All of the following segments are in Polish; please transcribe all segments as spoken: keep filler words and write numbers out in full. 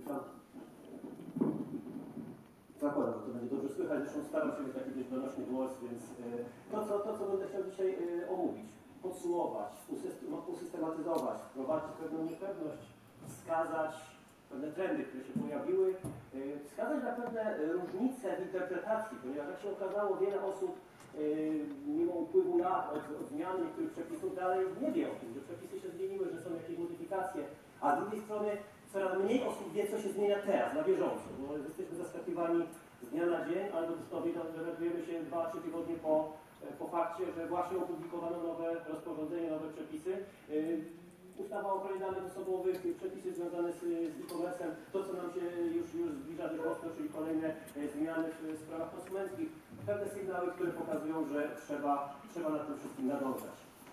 tam zakładam, że to będzie dobrze słychać, zresztą staram się być taki dość donośny głos, więc to co, to, co będę chciał dzisiaj omówić, podsumować, usystematyzować, wprowadzić pewną niepewność, wskazać pewne trendy, które się pojawiły, wskazać na pewne różnice w interpretacji, ponieważ jak się okazało, wiele osób mimo upływu lat od, od zmiany niektórych przepisów dalej nie wie o tym, że przepisy się zmieniły, że są jakieś modyfikacje, a z drugiej strony coraz mniej osób wie, co się zmienia teraz, na bieżąco, bo jesteśmy zaskakiwani z dnia na dzień, albo dowiadujemy się dwa, trzy tygodnie po, po fakcie, że właśnie opublikowano nowe rozporządzenie, nowe przepisy. Ustawa o ochronie danych osobowych, przepisy związane z e-commerce'em, to co nam się już, już zbliża dość mocno, czyli kolejne zmiany w sprawach konsumenckich. Pewne sygnały, które pokazują, że trzeba, trzeba nad tym wszystkim nadążać.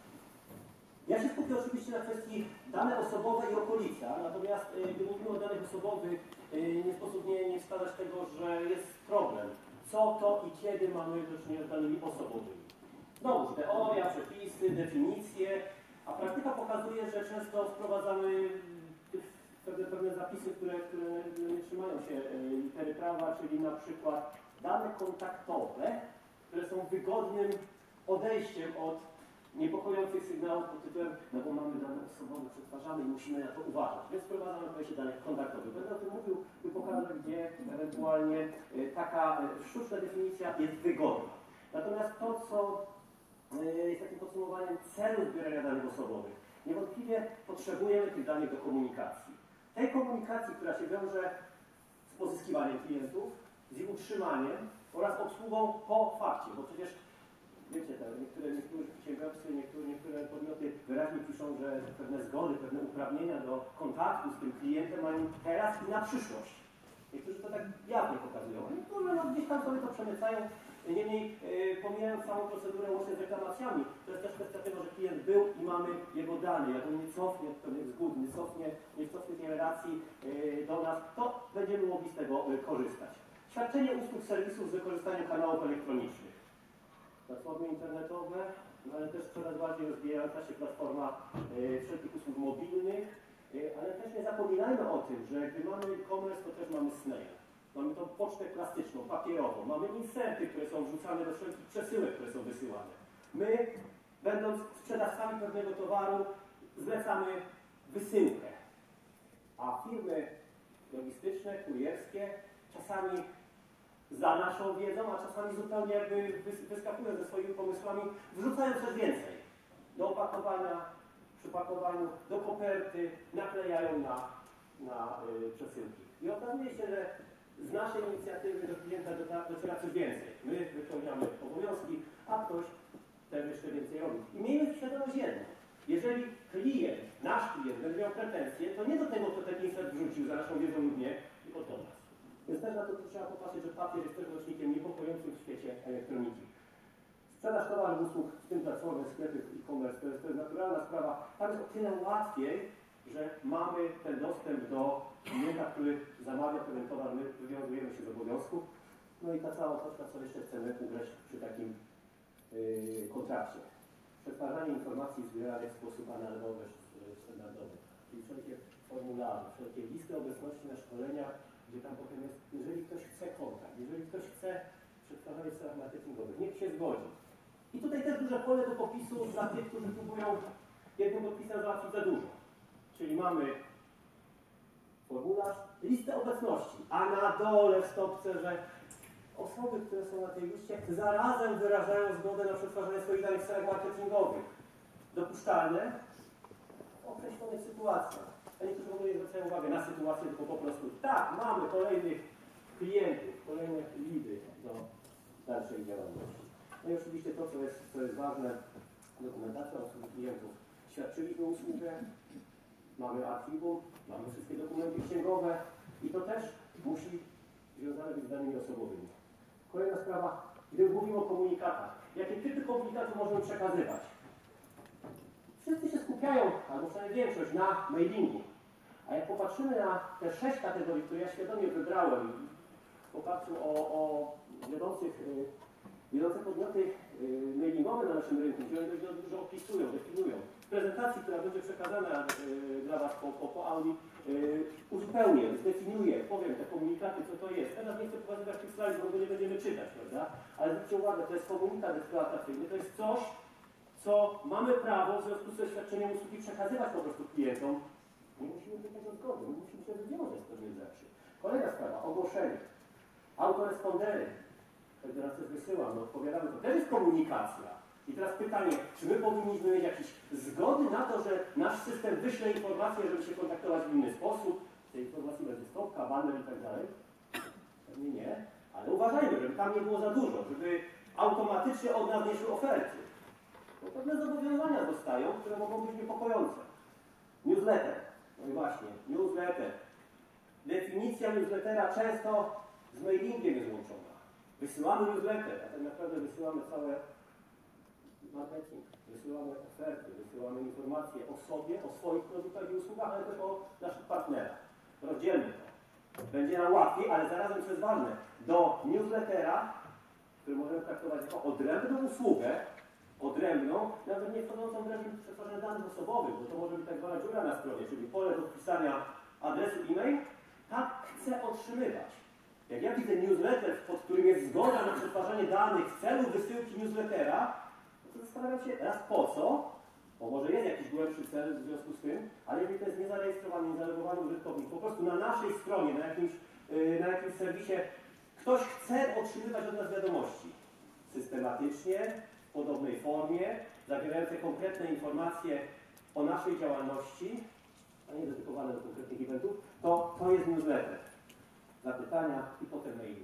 Ja się skupię oczywiście na kwestii dane osobowe i okolica, natomiast gdy mówimy o danych osobowych, nie sposób nie, nie wskazać tego, że jest problem. Co to i kiedy mamy do czynienia z danymi osobowymi. Znowu, teoria, przepisy, definicje, a praktyka pokazuje, że często wprowadzamy pewne, pewne zapisy, które, które nie trzymają się litery prawa, czyli na przykład dane kontaktowe, które są wygodnym odejściem od niepokojących sygnałów pod tytułem, no bo mamy dane osobowe, przetwarzamy i musimy na to uważać. Więc wprowadzamy pojęcie danych kontaktowych. Będę o tym mówił i pokażę, gdzie ewentualnie taka sztuczna definicja jest wygodna. Natomiast to, co jest takim podsumowaniem celu zbierania danych osobowych, niewątpliwie potrzebujemy tych danych do komunikacji. Tej komunikacji, która się wiąże z pozyskiwaniem klientów, z ich utrzymaniem oraz obsługą po fakcie, bo przecież wiecie, niektóre, niektórzy przedsiębiorcy, niektóre, niektóre podmioty wyraźnie piszą, że pewne zgody, pewne uprawnienia do kontaktu z tym klientem mają teraz i na przyszłość. Niektórzy to tak jawnie pokazują, a niektórzy no, gdzieś tam sobie to przemycają. Niemniej yy, pomijając całą procedurę łącznie z reklamacjami, to jest też kwestia tego, że klient był i mamy jego dane. Jak on nie cofnie pewnych zgód, nie cofnie, nie cofnie tej relacji yy, do nas, to będziemy mogli z tego yy, korzystać. Świadczenie usług serwisów z wykorzystaniem kanałów elektronicznych. Platformy internetowe, no ale też coraz bardziej rozwijająca się platforma yy, wszelkich usług mobilnych, yy, ale też nie zapominajmy o tym, że gdy mamy e-commerce, to też mamy snail. Mamy tą pocztę klasyczną, papierową, mamy inserty, które są wrzucane do wszelkich przesyłek, które są wysyłane. My, będąc sprzedawcami pewnego towaru, zlecamy wysyłkę, a firmy logistyczne, kurierskie czasami za naszą wiedzą, a czasami zupełnie jakby wyskakują ze swoimi pomysłami, wrzucają coś więcej. Do opakowania, przy pakowaniu, do koperty, naklejają na, na yy, przesyłki. I okazuje się, że z naszej inicjatywy do klienta dociera coś więcej. My wypełniamy obowiązki, a ktoś też jeszcze więcej robi. I miejmy świadomość jedno. Jeżeli klient, nasz klient będzie miał pretensje, to nie do tego, kto ten insert wrzucił za naszą wiedzą lub nie, tylko do nas. Więc też na to trzeba popatrzeć, że papier jest też nośnikiem niepokojącym w świecie elektroniki. Sprzedaż towarów, usług, w tym platformy, sklepy, e-commerce, to jest, to jest naturalna sprawa. Tam jest o tyle łatwiej, że mamy ten dostęp do klienta, który zamawia pewien towar, my wywiązujemy się z obowiązków. No i ta cała toczka, co jeszcze chcemy ugrać przy takim yy, kontrakcie. Przetwarzanie informacji zbieranych w sposób analogowy, standardowy. Czyli wszelkie formularze, wszelkie listy obecności na szkoleniach, gdzie tam potem jest, jeżeli ktoś chce kontakt, jeżeli ktoś chce przetwarzanie w celach marketingowych, niech się zgodzi. I tutaj też duże pole do popisu dla tych, którzy próbują jednym podpisem załatwić za dużo. Czyli mamy formularz, listę obecności, a na dole w stopce, że osoby, które są na tej liście, zarazem wyrażają zgodę na przetwarzanie swoich danych w celach marketingowych. Dopuszczalne w określonych sytuacjach. A niektórzy w ogóle nie zwracają uwagi na sytuację, tylko po prostu tak, mamy kolejnych klientów, kolejne lidy do dalszej działalności. No i oczywiście to, co jest, co jest ważne, dokumentacja obsługi klientów. Świadczyliśmy usługę, mamy archiwum, mamy wszystkie dokumenty księgowe i to też musi związane być z danymi osobowymi. Kolejna sprawa, gdy mówimy o komunikatach. Jakie typy komunikatów możemy przekazywać? Wszyscy się skupiają, albo przynajmniej większość, na mailingu. A jak popatrzymy na te sześć kategorii, które ja świadomie wybrałem w oparciu o, o wiodących, wiodące podmioty mailingowe na naszym rynku, które dość dużo opisują, definiują, w prezentacji, która będzie przekazana yy, dla Was po, po, po Audi, yy, uzupełnię, zdefiniuję, powiem te komunikaty, co to jest. Teraz nie chcę pokazywać tych slajdów, bo nie będziemy czytać, prawda? Ale zwróćcie uwagę, to jest komunikat eksploatacyjny, to jest coś, co mamy prawo w związku ze świadczeniem usługi przekazywać po prostu klientom. Nie musimy do tego zgody, nie musimy się wywiązać z pewnych rzeczy. Kolejna sprawa, ogłoszenie. Autorespondery. Federacja wysyła, no odpowiadamy, to też jest komunikacja. I teraz pytanie, czy my powinniśmy mieć jakieś zgody na to, że nasz system wyśle informację, żeby się kontaktować w inny sposób? W tej informacji będzie stopka, banner i tak dalej? Pewnie nie, ale uważajmy, żeby tam nie było za dużo, żeby automatycznie od nas nie szły oferty. Bo pewne zobowiązania dostają, które mogą być niepokojące. Newsletter. No i właśnie, newsletter. Definicja newslettera często z mailingiem jest łączona. Wysyłamy newsletter, a tak naprawdę wysyłamy całe marketing, wysyłamy oferty, wysyłamy informacje o sobie, o swoich produktach i usługach, ale też o naszych partnerach. Rozdzielmy to. Będzie nam łatwiej, ale zarazem, co jest ważne, do newslettera, który możemy traktować jako odrębną usługę, odrębną, nawet nie wchodzącą w reżim przetwarzania danych osobowych, bo to może być tak zwana dziura na stronie, czyli pole do wpisania adresu e-mail, tak chcę otrzymywać. Jak ja widzę newsletter, pod którym jest zgoda na przetwarzanie danych w celu wysyłki newslettera, to zastanawiam się raz po co, bo może jest jakiś głębszy cel w związku z tym, ale jeżeli to jest niezarejestrowany, niezalogowany użytkownik, po prostu na naszej stronie, na jakimś, yy, na jakimś serwisie, ktoś chce otrzymywać od nas wiadomości systematycznie, w podobnej formie, zawierające konkretne informacje o naszej działalności, a nie dedykowane do konkretnych eventów, to to jest newsletter. Zapytania i potem mailing.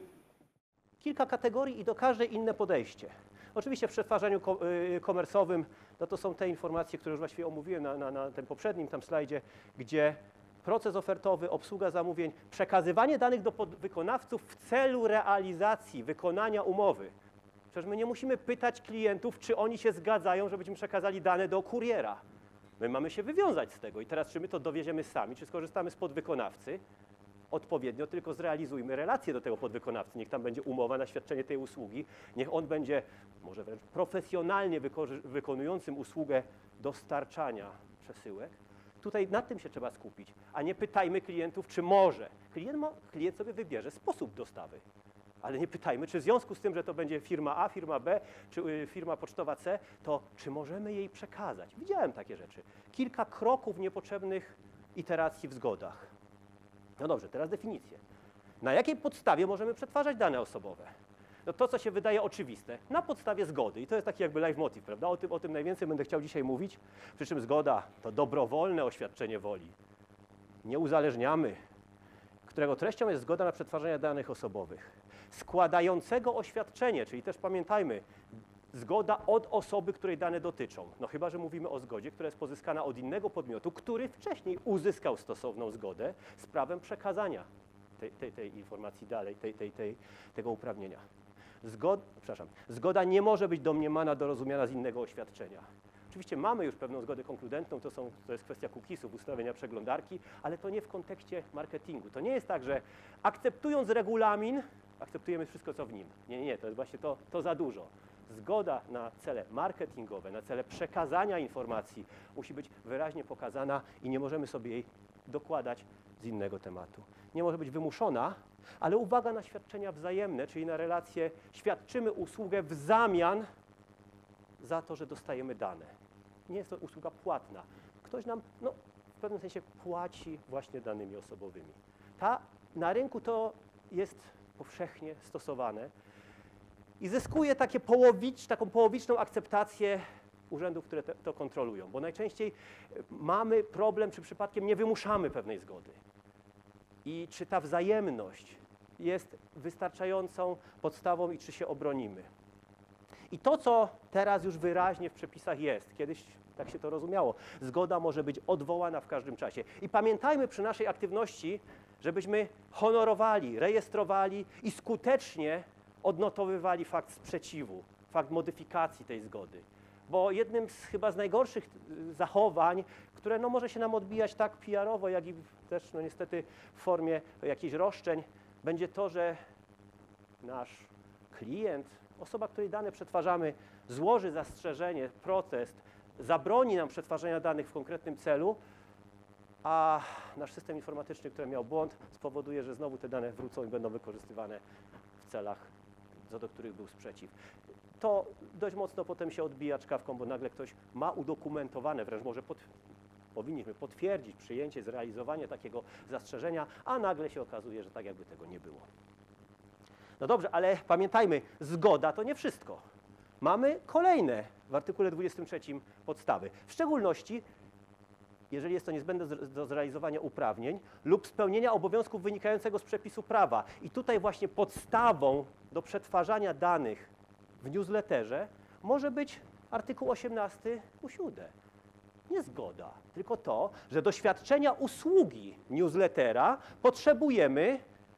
Kilka kategorii i do każdej inne podejście. Oczywiście w przetwarzaniu komersowym no to są te informacje, które już właściwie omówiłem na, na, na tym poprzednim tam slajdzie, gdzie proces ofertowy, obsługa zamówień, przekazywanie danych do podwykonawców w celu realizacji, wykonania umowy. Przecież my nie musimy pytać klientów, czy oni się zgadzają, żebyśmy przekazali dane do kuriera. My mamy się wywiązać z tego i teraz czy my to dowieziemy sami, czy skorzystamy z podwykonawcy, odpowiednio tylko zrealizujmy relację do tego podwykonawcy. Niech tam będzie umowa na świadczenie tej usługi, niech on będzie może wręcz profesjonalnie wykonującym usługę dostarczania przesyłek. Tutaj nad tym się trzeba skupić, a nie pytajmy klientów, czy może. Klient, ma, klient sobie wybierze sposób dostawy, ale nie pytajmy, czy w związku z tym, że to będzie firma A, firma B, czy firma pocztowa C, to czy możemy jej przekazać. Widziałem takie rzeczy. Kilka kroków niepotrzebnych iteracji w zgodach. No dobrze, teraz definicje. Na jakiej podstawie możemy przetwarzać dane osobowe? No to, co się wydaje oczywiste, na podstawie zgody. I to jest taki jakby leitmotiv, prawda? O tym, o tym najwięcej będę chciał dzisiaj mówić. Przy czym zgoda to dobrowolne oświadczenie woli. Nie uzależniamy, którego treścią jest zgoda na przetwarzanie danych osobowych. Składającego oświadczenie, czyli też pamiętajmy, zgoda od osoby, której dane dotyczą. No chyba że mówimy o zgodzie, która jest pozyskana od innego podmiotu, który wcześniej uzyskał stosowną zgodę z prawem przekazania tej, tej, tej informacji dalej, tej, tej, tej, tego uprawnienia. Zgod, przepraszam, zgoda nie może być domniemana, dorozumiana z innego oświadczenia. Oczywiście mamy już pewną zgodę konkludentną, to, są, to jest kwestia cookiesów, ustawienia przeglądarki, ale to nie w kontekście marketingu. To nie jest tak, że akceptując regulamin, akceptujemy wszystko, co w nim. Nie, nie, nie, to jest właśnie to, to za dużo. Zgoda na cele marketingowe, na cele przekazania informacji musi być wyraźnie pokazana i nie możemy sobie jej dokładać z innego tematu. Nie może być wymuszona, ale uwaga na świadczenia wzajemne, czyli na relacje świadczymy usługę w zamian za to, że dostajemy dane. Nie jest to usługa płatna. Ktoś nam no, w pewnym sensie płaci właśnie danymi osobowymi. Ta, na rynku to jest powszechnie stosowane i zyskuje takie połowicz, taką połowiczną akceptację urzędów, które te, to kontrolują, bo najczęściej mamy problem, czy przypadkiem nie wymuszamy pewnej zgody. I czy ta wzajemność jest wystarczającą podstawą i czy się obronimy. I to, co teraz już wyraźnie w przepisach jest, kiedyś tak się to rozumiało, zgoda może być odwołana w każdym czasie. I pamiętajmy przy naszej aktywności, żebyśmy honorowali, rejestrowali i skutecznie odnotowywali fakt sprzeciwu, fakt modyfikacji tej zgody. Bo jednym z chyba z najgorszych zachowań, które no może się nam odbijać tak P R-owo, jak i też no niestety w formie jakichś roszczeń, będzie to, że nasz klient, osoba, której dane przetwarzamy, złoży zastrzeżenie, protest, zabroni nam przetwarzania danych w konkretnym celu, a nasz system informatyczny, który miał błąd, spowoduje, że znowu te dane wrócą i będą wykorzystywane w celach, co do których był sprzeciw. To dość mocno potem się odbija czkawką, bo nagle ktoś ma udokumentowane, wręcz może pod, powinniśmy potwierdzić przyjęcie, zrealizowanie takiego zastrzeżenia, a nagle się okazuje, że tak jakby tego nie było. No dobrze, ale pamiętajmy, zgoda to nie wszystko. Mamy kolejne w artykule dwudziestym trzecim podstawy. W szczególności, jeżeli jest to niezbędne do zrealizowania uprawnień lub spełnienia obowiązków wynikającego z przepisu prawa. I tutaj właśnie podstawą do przetwarzania danych w newsletterze może być artykuł osiemnasty usiód. Nie zgoda, tylko to, że do świadczenia usługi newslettera potrzebujemy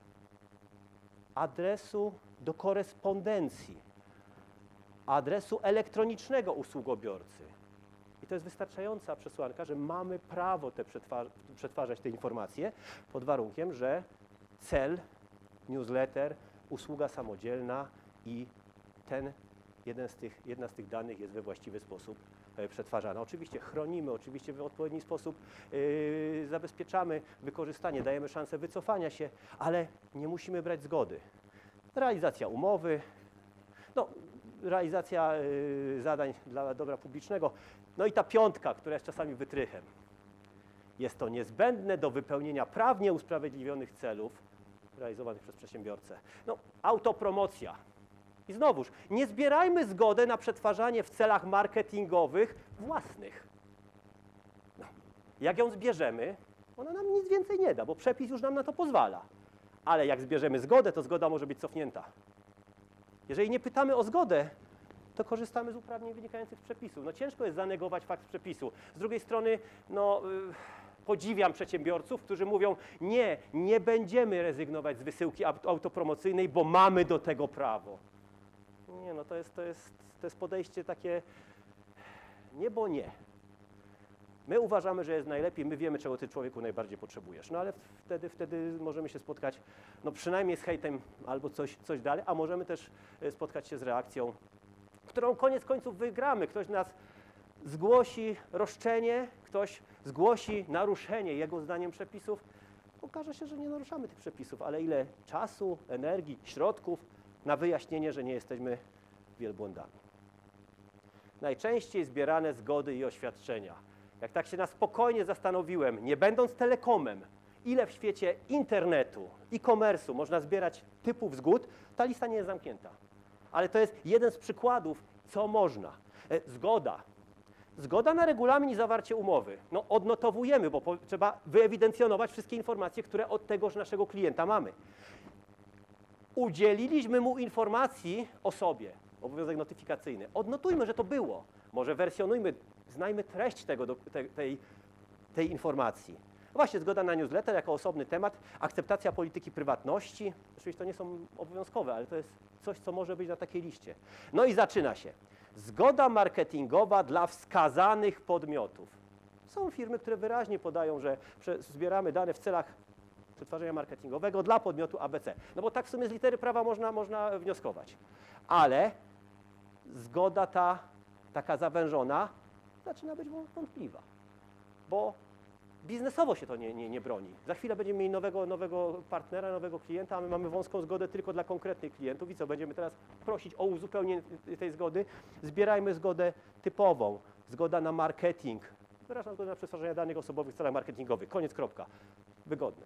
adresu do korespondencji, adresu elektronicznego usługobiorcy. I to jest wystarczająca przesłanka, że mamy prawo te przetwa przetwarzać te informacje pod warunkiem, że cel, newsletter, usługa samodzielna i ten jeden z tych, jedna z tych danych jest we właściwy sposób e, przetwarzana. Oczywiście chronimy, oczywiście w odpowiedni sposób yy, zabezpieczamy wykorzystanie, dajemy szansę wycofania się, ale nie musimy brać zgody. Realizacja umowy, no, realizacja y, zadań dla dobra publicznego. No i ta piątka, która jest czasami wytrychem. Jest to niezbędne do wypełnienia prawnie usprawiedliwionych celów realizowanych przez przedsiębiorcę. No, autopromocja. I znowuż, nie zbierajmy zgody na przetwarzanie w celach marketingowych własnych. No, jak ją zbierzemy, ona nam nic więcej nie da, bo przepis już nam na to pozwala. Ale jak zbierzemy zgodę, to zgoda może być cofnięta. Jeżeli nie pytamy o zgodę, to korzystamy z uprawnień wynikających z przepisu. No ciężko jest zanegować fakt przepisu. Z drugiej strony, no, yy, podziwiam przedsiębiorców, którzy mówią, nie, nie będziemy rezygnować z wysyłki autopromocyjnej, bo mamy do tego prawo. Nie, no to jest, to jest, to jest podejście takie nie, bo nie. My uważamy, że jest najlepiej, my wiemy, czego ty człowieku najbardziej potrzebujesz. No ale wtedy, wtedy możemy się spotkać, no przynajmniej z hejtem albo coś, coś dalej, a możemy też spotkać się z reakcją, którą koniec końców wygramy. Ktoś nas zgłosi roszczenie, ktoś zgłosi naruszenie jego zdaniem przepisów. Okaże się, że nie naruszamy tych przepisów, ale ile czasu, energii, środków na wyjaśnienie, że nie jesteśmy wielbłądami. Najczęściej zbierane zgody i oświadczenia. Jak tak się na spokojnie zastanowiłem, nie będąc telekomem, ile w świecie internetu, e-commerce'u można zbierać typów zgód, ta lista nie jest zamknięta. Ale to jest jeden z przykładów, co można. Zgoda. Zgoda na regulamin i zawarcie umowy. No odnotowujemy, bo po, trzeba wyewidencjonować wszystkie informacje, które od tegoż naszego klienta mamy. Udzieliliśmy mu informacji o sobie. Obowiązek notyfikacyjny. Odnotujmy, że to było. Może wersjonujmy, znajmy treść tego, do, te, tej, tej informacji. Właśnie zgoda na newsletter jako osobny temat, akceptacja polityki prywatności. Oczywiście to nie są obowiązkowe, ale to jest coś, co może być na takiej liście. No i zaczyna się. Zgoda marketingowa dla wskazanych podmiotów. Są firmy, które wyraźnie podają, że zbieramy dane w celach przetwarzania marketingowego dla podmiotu A B C. No bo tak w sumie z litery prawa można, można wnioskować. Ale zgoda ta, taka zawężona, zaczyna być wątpliwa. Bo biznesowo się to nie, nie, nie broni. Za chwilę będziemy mieli nowego, nowego partnera, nowego klienta, a my mamy wąską zgodę tylko dla konkretnych klientów. I co, będziemy teraz prosić o uzupełnienie tej zgody? Zbierajmy zgodę typową. Zgoda na marketing. Wyrażam zgodę na przetwarzanie danych osobowych w celach marketingowych. Koniec, kropka. Wygodne.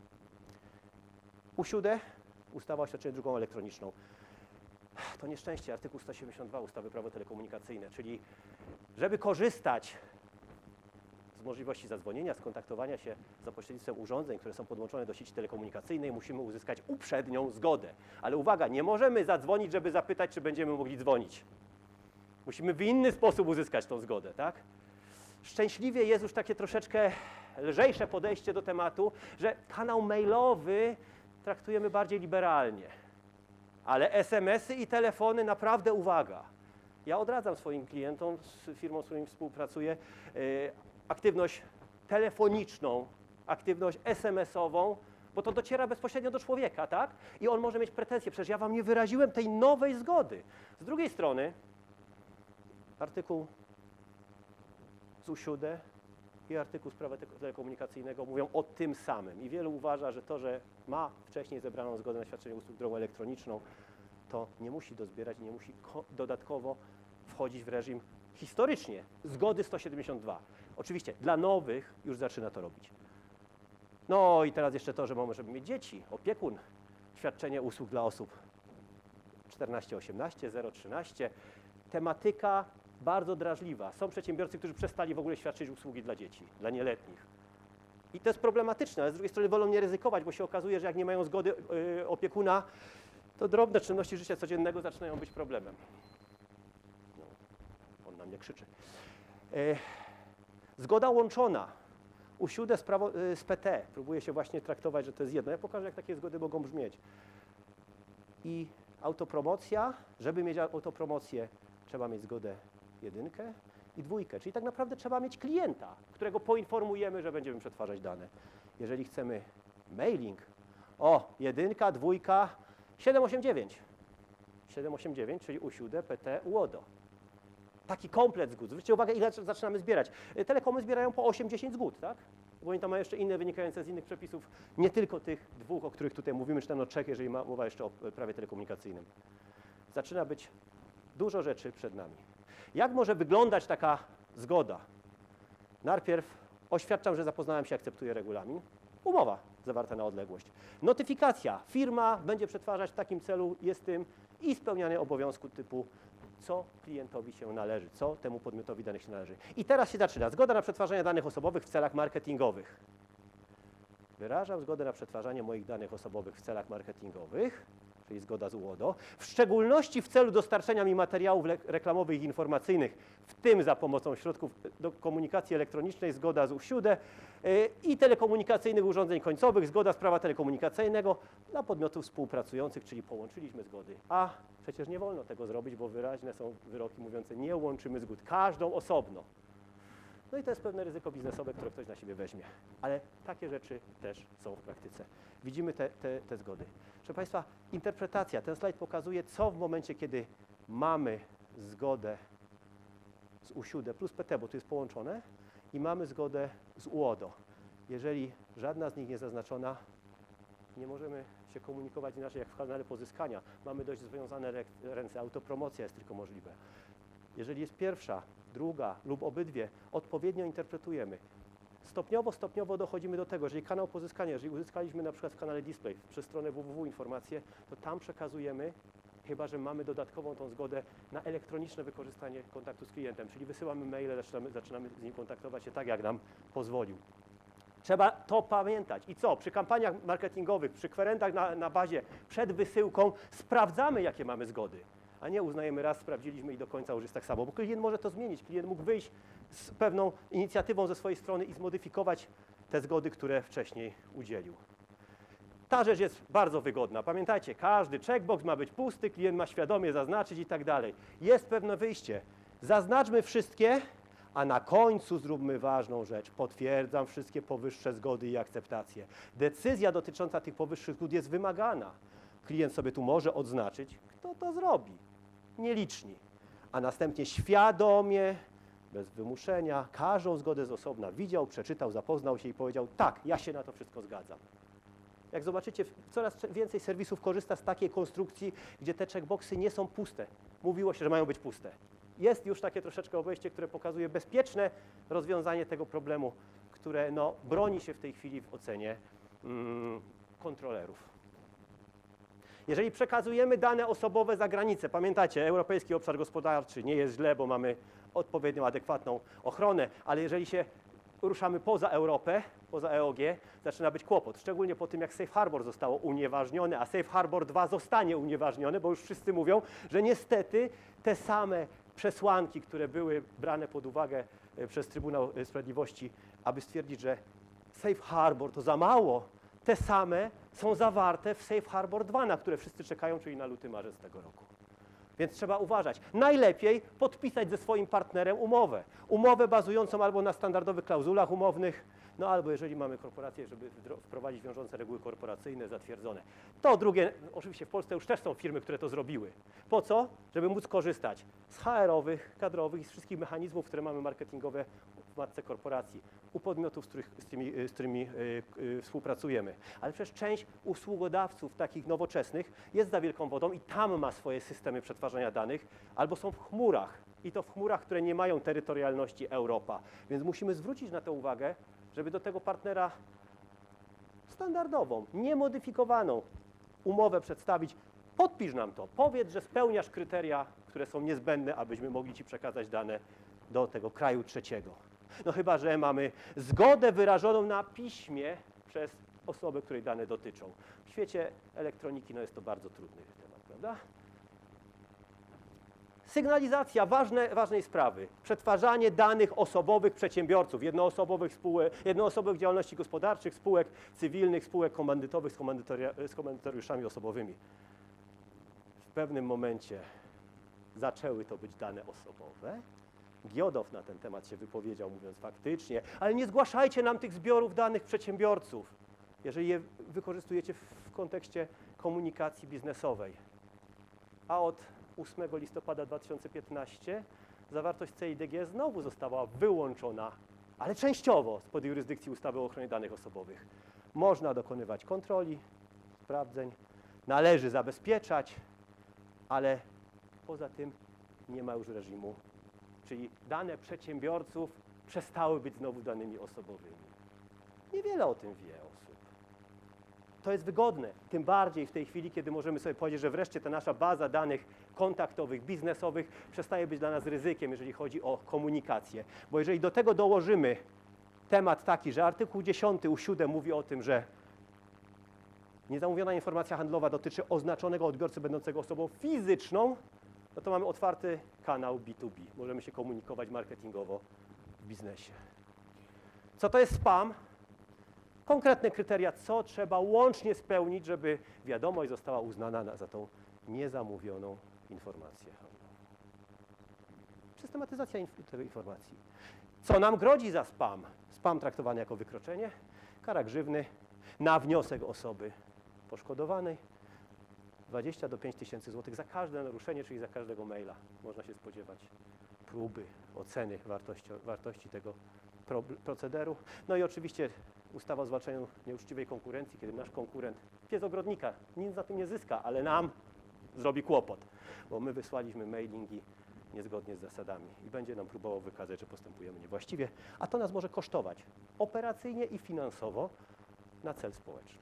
Usiódę, ustawa o świadczeniu drogą elektroniczną. To nieszczęście, artykuł sto siedemdziesiąt dwa ustawy Prawo telekomunikacyjne, czyli żeby korzystać z możliwości zadzwonienia, skontaktowania się za pośrednictwem urządzeń, które są podłączone do sieci telekomunikacyjnej, musimy uzyskać uprzednią zgodę. Ale uwaga, nie możemy zadzwonić, żeby zapytać, czy będziemy mogli dzwonić. Musimy w inny sposób uzyskać tą zgodę, tak? Szczęśliwie jest już takie troszeczkę lżejsze podejście do tematu, że kanał mailowy traktujemy bardziej liberalnie. Ale es em esy i telefony naprawdę uwaga. Ja odradzam swoim klientom z firmą, z którą współpracuję, yy, aktywność telefoniczną, aktywność es em esową, bo to dociera bezpośrednio do człowieka, tak? I on może mieć pretensje, przecież ja wam nie wyraziłem tej nowej zgody. Z drugiej strony artykuł z U siedem i artykuł z prawa te- telekomunikacyjnego mówią o tym samym. I wielu uważa, że to, że ma wcześniej zebraną zgodę na świadczenie usług drogą elektroniczną, to nie musi dozbierać, nie musi ko- dodatkowo wchodzić w reżim historycznie zgody sto siedemdziesiąt dwa. Oczywiście dla nowych już zaczyna to robić. No i teraz jeszcze to, że możemy mieć dzieci, opiekun, świadczenie usług dla osób czternaście osiemnaście, zero trzynaście. Tematyka bardzo drażliwa. Są przedsiębiorcy, którzy przestali w ogóle świadczyć usługi dla dzieci, dla nieletnich. I to jest problematyczne, ale z drugiej strony wolą nie ryzykować, bo się okazuje, że jak nie mają zgody yy, opiekuna, to drobne czynności życia codziennego zaczynają być problemem. No, on na mnie krzyczy. Yy, zgoda łączona. U siedem z, prawo, yy, z P T próbuje się właśnie traktować, że to jest jedno. Ja pokażę, jak takie zgody mogą brzmieć. I autopromocja, żeby mieć autopromocję, trzeba mieć zgodę jedynkę i dwójkę, czyli tak naprawdę trzeba mieć klienta, którego poinformujemy, że będziemy przetwarzać dane. Jeżeli chcemy mailing, o, jedynka, dwójka, siedem osiem dziewięć. siedem osiem dziewięć, czyli U siedem, P T, U O D O. Taki komplet zgód. Zwróćcie uwagę, ile zaczynamy zbierać. Telekomy zbierają po osiem dziesięć zgód, tak? Bo oni tam mają jeszcze inne wynikające z innych przepisów, nie tylko tych dwóch, o których tutaj mówimy, czy ten o trzech, jeżeli ma mowa jeszcze o prawie telekomunikacyjnym. Zaczyna być dużo rzeczy przed nami. Jak może wyglądać taka zgoda? Najpierw oświadczam, że zapoznałem się, akceptuję regulamin. Umowa zawarta na odległość. Notyfikacja. Firma będzie przetwarzać w takim celu, jest tym i spełnianie obowiązku typu co klientowi się należy, co temu podmiotowi danych się należy. I teraz się zaczyna. Zgoda na przetwarzanie danych osobowych w celach marketingowych. Wyrażam zgodę na przetwarzanie moich danych osobowych w celach marketingowych, czyli zgoda z U O D O, w szczególności w celu dostarczenia mi materiałów reklamowych i informacyjnych, w tym za pomocą środków do komunikacji elektronicznej, zgoda z U siedem yy, i telekomunikacyjnych urządzeń końcowych, zgoda z prawa telekomunikacyjnego dla podmiotów współpracujących, czyli połączyliśmy zgody. A przecież nie wolno tego zrobić, bo wyraźne są wyroki mówiące, nie łączymy zgód, każdą osobno. No i to jest pewne ryzyko biznesowe, które ktoś na siebie weźmie. Ale takie rzeczy też są w praktyce. Widzimy te, te, te zgody. Proszę Państwa, interpretacja. Ten slajd pokazuje, co w momencie, kiedy mamy zgodę z U siedem plus P T, bo tu jest połączone, i mamy zgodę z U O D O. Jeżeli żadna z nich nie jest zaznaczona, nie możemy się komunikować inaczej jak w kanale pozyskania. Mamy dość związane ręce, autopromocja jest tylko możliwe. Jeżeli jest pierwsza, druga lub obydwie, odpowiednio interpretujemy. Stopniowo, stopniowo dochodzimy do tego, jeżeli kanał pozyskania, jeżeli uzyskaliśmy na przykład w kanale display przez stronę w w w informacje, to tam przekazujemy, chyba że mamy dodatkową tą zgodę na elektroniczne wykorzystanie kontaktu z klientem, czyli wysyłamy maile, zaczynamy, zaczynamy z nim kontaktować się tak, jak nam pozwolił. Trzeba to pamiętać. I co? Przy kampaniach marketingowych, przy kwerentach na, na bazie, przed wysyłką sprawdzamy, jakie mamy zgody. A nie uznajemy raz, sprawdziliśmy i do końca już jest tak samo. Bo klient może to zmienić. Klient mógł wyjść z pewną inicjatywą ze swojej strony i zmodyfikować te zgody, które wcześniej udzielił. Ta rzecz jest bardzo wygodna. Pamiętajcie, każdy checkbox ma być pusty, klient ma świadomie zaznaczyć i tak dalej. Jest pewne wyjście. Zaznaczmy wszystkie, a na końcu zróbmy ważną rzecz. Potwierdzam wszystkie powyższe zgody i akceptacje. Decyzja dotycząca tych powyższych zgód jest wymagana. Klient sobie tu może odznaczyć, kto to zrobi. Nieliczni. A następnie świadomie, bez wymuszenia, każdą zgodę z osobna widział, przeczytał, zapoznał się i powiedział, tak, ja się na to wszystko zgadzam. Jak zobaczycie, coraz więcej serwisów korzysta z takiej konstrukcji, gdzie te checkboxy nie są puste. Mówiło się, że mają być puste. Jest już takie troszeczkę obejście, które pokazuje bezpieczne rozwiązanie tego problemu, które no, broni się w tej chwili w ocenie mm, kontrolerów. Jeżeli przekazujemy dane osobowe za granicę, pamiętacie, Europejski Obszar Gospodarczy nie jest źle, bo mamy odpowiednią, adekwatną ochronę, ale jeżeli się ruszamy poza Europę, poza E O G, zaczyna być kłopot, szczególnie po tym, jak Safe Harbor zostało unieważnione, a Safe Harbor dwa zostanie unieważnione, bo już wszyscy mówią, że niestety te same przesłanki, które były brane pod uwagę przez Trybunał Sprawiedliwości, aby stwierdzić, że Safe Harbor to za mało, te same są zawarte w Safe Harbor dwa, na które wszyscy czekają, czyli na luty, marzec tego roku. Więc trzeba uważać. Najlepiej podpisać ze swoim partnerem umowę. Umowę bazującą albo na standardowych klauzulach umownych, no albo jeżeli mamy korporację, żeby wprowadzić wiążące reguły korporacyjne zatwierdzone. To drugie, oczywiście w Polsce już też są firmy, które to zrobiły. Po co? Żeby móc korzystać z H R owych, kadrowych i z wszystkich mechanizmów, które mamy marketingowe w matce korporacji, u podmiotów, z, których, z, tymi, z którymi y, y, współpracujemy. Ale przecież część usługodawców takich nowoczesnych jest za wielką wodą i tam ma swoje systemy przetwarzania danych, albo są w chmurach. I to w chmurach, które nie mają terytorialności Europa. Więc musimy zwrócić na to uwagę, żeby do tego partnera standardową, niemodyfikowaną umowę przedstawić. Podpisz nam to, powiedz, że spełniasz kryteria, które są niezbędne, abyśmy mogli Ci przekazać dane do tego kraju trzeciego. No chyba że mamy zgodę wyrażoną na piśmie przez osobę, której dane dotyczą. W świecie elektroniki no jest to bardzo trudny temat, prawda? Sygnalizacja ważne, ważnej sprawy. Przetwarzanie danych osobowych przedsiębiorców, jednoosobowych, spółek, jednoosobowych działalności gospodarczych, spółek cywilnych, spółek komandytowych z, z komandytariuszami osobowymi. W pewnym momencie zaczęły to być dane osobowe. Giodow na ten temat się wypowiedział, mówiąc faktycznie, ale nie zgłaszajcie nam tych zbiorów danych przedsiębiorców, jeżeli je wykorzystujecie w kontekście komunikacji biznesowej. A od ósmego listopada dwa tysiące piętnastego zawartość C I D G znowu została wyłączona, ale częściowo spod jurysdykcji ustawy o ochronie danych osobowych. Można dokonywać kontroli, sprawdzeń, należy zabezpieczać, ale poza tym nie ma już reżimu, czyli dane przedsiębiorców przestały być znowu danymi osobowymi. Niewiele o tym wie osób. To jest wygodne, tym bardziej w tej chwili, kiedy możemy sobie powiedzieć, że wreszcie ta nasza baza danych kontaktowych, biznesowych przestaje być dla nas ryzykiem, jeżeli chodzi o komunikację. Bo jeżeli do tego dołożymy temat taki, że artykuł dziesiąty u siódem mówi o tym, że niezamówiona informacja handlowa dotyczy oznaczonego odbiorcy będącego osobą fizyczną, no to mamy otwarty kanał B dwa B. Możemy się komunikować marketingowo w biznesie. Co to jest spam? Konkretne kryteria, co trzeba łącznie spełnić, żeby wiadomość została uznana za tą niezamówioną informację handlową. Systematyzacja inf tej informacji. Co nam grozi za spam? Spam traktowany jako wykroczenie, kara grzywny na wniosek osoby poszkodowanej, dwadzieścia do pięciu tysięcy złotych za każde naruszenie, czyli za każdego maila. Można się spodziewać próby oceny wartości, wartości tego pro, procederu. No i oczywiście ustawa o zwalczaniu nieuczciwej konkurencji, kiedy nasz konkurent, pies ogrodnika, nic na tym nie zyska, ale nam zrobi kłopot, bo my wysłaliśmy mailingi niezgodnie z zasadami i będzie nam próbował wykazać, że postępujemy niewłaściwie, a to nas może kosztować operacyjnie i finansowo na cel społeczny.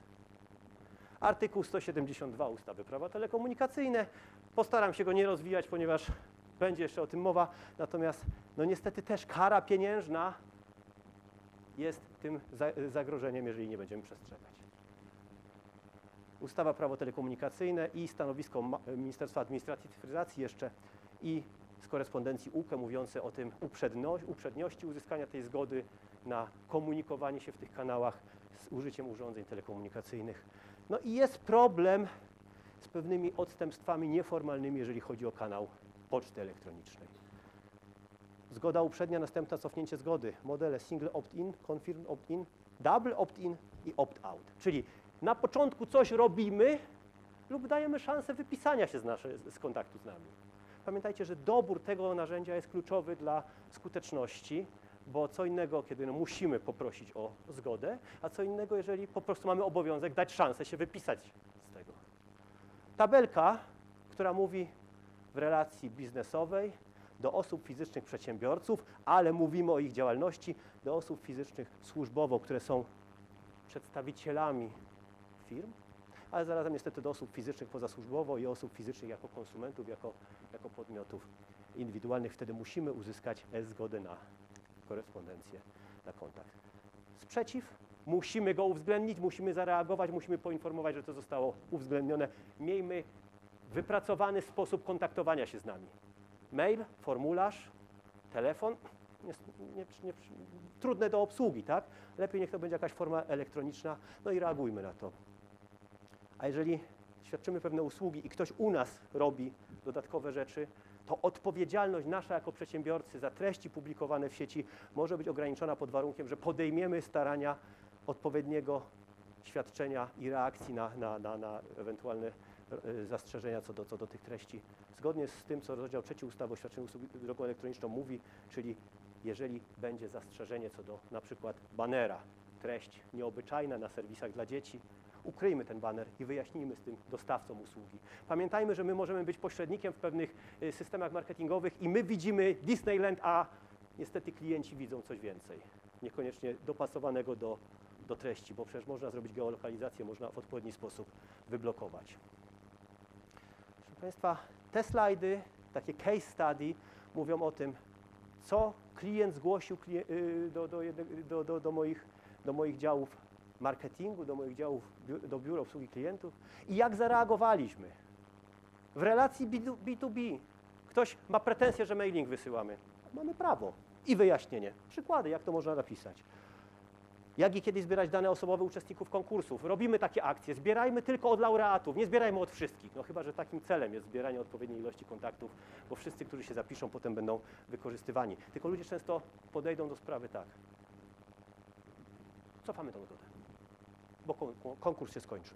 Artykuł sto siedemdziesiąt dwa ustawy Prawa telekomunikacyjne. Postaram się go nie rozwijać, ponieważ będzie jeszcze o tym mowa, natomiast no niestety też kara pieniężna jest tym zagrożeniem, jeżeli nie będziemy przestrzegać. Ustawa Prawo telekomunikacyjne i stanowisko Ministerstwa Administracji i Cyfryzacji jeszcze i z korespondencji U K E mówiące o tym uprzednio, uprzedniości uzyskania tej zgody na komunikowanie się w tych kanałach z użyciem urządzeń telekomunikacyjnych. No i jest problem z pewnymi odstępstwami nieformalnymi, jeżeli chodzi o kanał poczty elektronicznej. Zgoda uprzednia, następna cofnięcie zgody. Modele single opt-in, confirm opt-in, double opt-in i opt-out. Czyli na początku coś robimy lub dajemy szansę wypisania się z, nasze, z kontaktu z nami. Pamiętajcie, że dobór tego narzędzia jest kluczowy dla skuteczności, bo co innego, kiedy no musimy poprosić o zgodę, a co innego, jeżeli po prostu mamy obowiązek dać szansę się wypisać z tego. Tabelka, która mówi w relacji biznesowej do osób fizycznych przedsiębiorców, ale mówimy o ich działalności, do osób fizycznych służbowo, które są przedstawicielami firm, ale zarazem niestety do osób fizycznych pozasłużbowo i osób fizycznych jako konsumentów, jako, jako podmiotów indywidualnych. Wtedy musimy uzyskać zgodę na korespondencję, na kontakt. Sprzeciw, musimy go uwzględnić, musimy zareagować, musimy poinformować, że to zostało uwzględnione. Miejmy wypracowany sposób kontaktowania się z nami. Mail, formularz, telefon, nie, nie, nie, trudne do obsługi, tak? Lepiej niech to będzie jakaś forma elektroniczna, no i reagujmy na to. A jeżeli świadczymy pewne usługi i ktoś u nas robi dodatkowe rzeczy, to odpowiedzialność nasza jako przedsiębiorcy za treści publikowane w sieci może być ograniczona pod warunkiem, że podejmiemy starania odpowiedniego świadczenia i reakcji na, na, na, na ewentualne zastrzeżenia co do, co do tych treści. Zgodnie z tym, co rozdział trzeci ustawy o świadczeniu usług drogą elektroniczną mówi, czyli jeżeli będzie zastrzeżenie co do na przykład banera, treść nieobyczajna na serwisach dla dzieci, ukryjmy ten baner i wyjaśnijmy z tym dostawcom usługi. Pamiętajmy, że my możemy być pośrednikiem w pewnych y, systemach marketingowych i my widzimy Disneyland, a niestety klienci widzą coś więcej, niekoniecznie dopasowanego do, do treści, bo przecież można zrobić geolokalizację, można w odpowiedni sposób wyblokować. Proszę Państwa, te slajdy, takie case study, mówią o tym, co klient zgłosił klien- y, do, do, jedne- do, do, do, moich, do moich działów marketingu, do moich działów, biu- do biura obsługi klientów i jak zareagowaliśmy. W relacji B dwa B ktoś ma pretensję, że mailing wysyłamy. Mamy prawo i wyjaśnienie. Przykłady, jak to można napisać. Jak i kiedy zbierać dane osobowe uczestników konkursów. Robimy takie akcje, zbierajmy tylko od laureatów, nie zbierajmy od wszystkich. No chyba że takim celem jest zbieranie odpowiedniej ilości kontaktów, bo wszyscy, którzy się zapiszą, potem będą wykorzystywani. Tylko ludzie często podejdą do sprawy tak. Cofamy tą metodę, bo kon konkurs się skończył.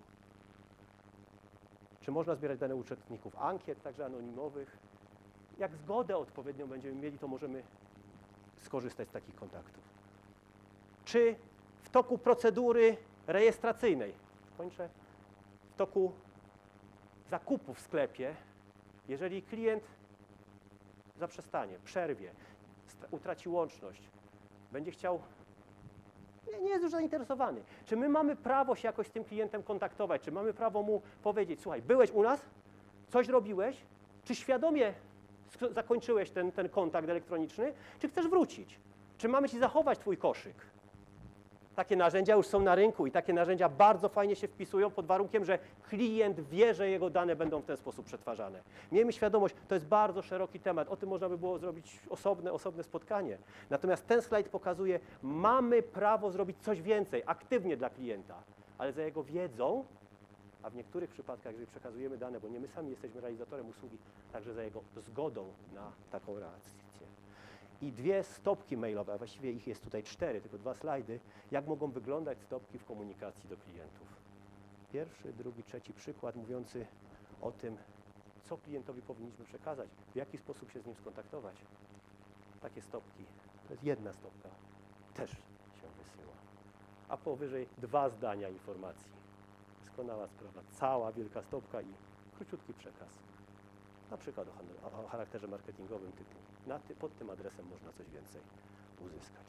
Czy można zbierać dane uczestników ankiet, także anonimowych? Jak zgodę odpowiednią będziemy mieli, to możemy skorzystać z takich kontaktów. Czy w toku procedury rejestracyjnej, kończę, w toku zakupu w sklepie, jeżeli klient zaprzestanie, przerwie, utraci łączność, będzie chciał, nie, nie jest już zainteresowany. Czy my mamy prawo się jakoś z tym klientem kontaktować? Czy mamy prawo mu powiedzieć, słuchaj, byłeś u nas, coś robiłeś, czy świadomie zakończyłeś ten, ten kontakt elektroniczny, czy chcesz wrócić? Czy mamy ci zachować twój koszyk? Takie narzędzia już są na rynku i takie narzędzia bardzo fajnie się wpisują pod warunkiem, że klient wie, że jego dane będą w ten sposób przetwarzane. Miejmy świadomość, to jest bardzo szeroki temat, o tym można by było zrobić osobne, osobne spotkanie. Natomiast ten slajd pokazuje, mamy prawo zrobić coś więcej, aktywnie dla klienta, ale za jego wiedzą, a w niektórych przypadkach, jeżeli przekazujemy dane, bo nie my sami jesteśmy realizatorem usługi, także za jego zgodą na taką reakcję. I dwie stopki mailowe, a właściwie ich jest tutaj cztery, tylko dwa slajdy, jak mogą wyglądać stopki w komunikacji do klientów. Pierwszy, drugi, trzeci przykład mówiący o tym, co klientowi powinniśmy przekazać, w jaki sposób się z nim skontaktować. Takie stopki, to jest jedna stopka, też się wysyła. A powyżej dwa zdania informacji. Doskonała sprawa, cała wielka stopka i króciutki przekaz. Na przykład o, o charakterze marketingowym typu na ty, pod tym adresem można coś więcej uzyskać.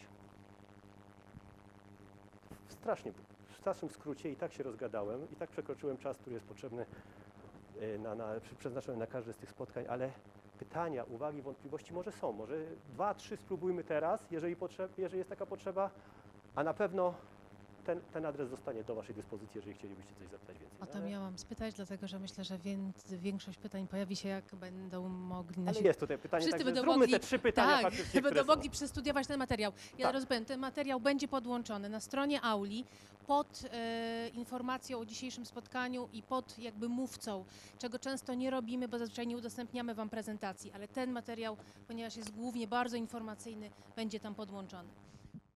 W, strasznie, w strasznym skrócie i tak się rozgadałem i tak przekroczyłem czas, który jest potrzebny, na, na, przeznaczony na każde z tych spotkań, ale pytania, uwagi, wątpliwości może są. Może dwa, trzy spróbujmy teraz, jeżeli, potrzeb, jeżeli jest taka potrzeba, a na pewno Ten, ten adres zostanie do Waszej dyspozycji, jeżeli chcielibyście coś zapytać więcej. O to Ale- miałam spytać, dlatego że myślę, że więc, większość pytań pojawi się, jak będą mogli nasi... Ale jest tutaj pytanie, Wszyscy także będą zróbmy mogli- te trzy pytania Tak, faktycznie, będą które są. mogli przestudiować ten materiał. Ja Tak. rozumiem, ten materiał będzie podłączony na stronie Auli pod e, informacją o dzisiejszym spotkaniu i pod jakby mówcą, czego często nie robimy, bo zazwyczaj nie udostępniamy Wam prezentacji, ale ten materiał, ponieważ jest głównie bardzo informacyjny, będzie tam podłączony.